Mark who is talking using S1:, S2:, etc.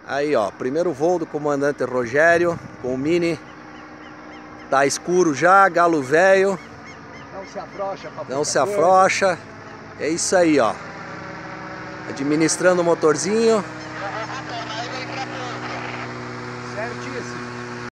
S1: Aí, ó, primeiro voo do comandante Rogério com o Mini. Tá escuro já, galo velho.
S2: Não se afrouxa, papai.
S1: Não se afrouxa. É isso aí, ó. Administrando o motorzinho.